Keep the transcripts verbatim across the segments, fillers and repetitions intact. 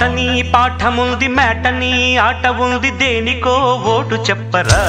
తోటని పాఠముంది మేటని ఆట ఉంది దేనికో ఓటు చెప్పరా.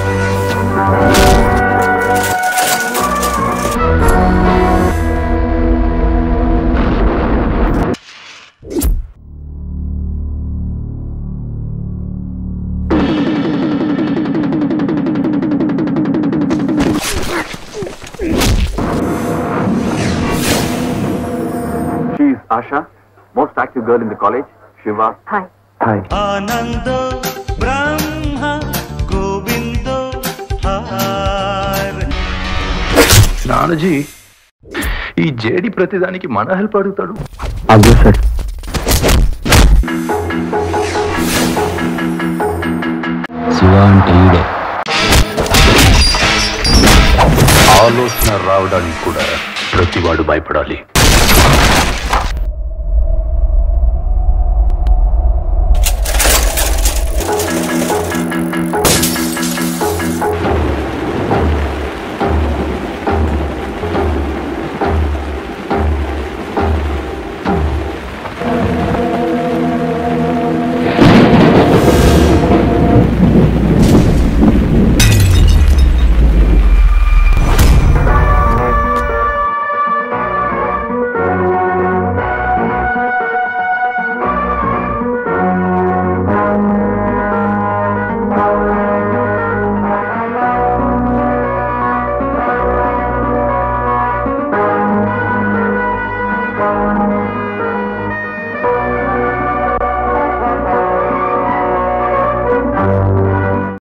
She is Asha, most active girl in the college. Shiva. Hi. Hi. Anando Brahma Govindo Har. నానజీ ఈ జేడి ప్రతిదానికి మన హెల్ప్ అడుగుతాడు. అదే సార్. శివ అంటే ఈడే. ఆలోచన రావడానికి కూడా ప్రతివాడు భయపడాలి.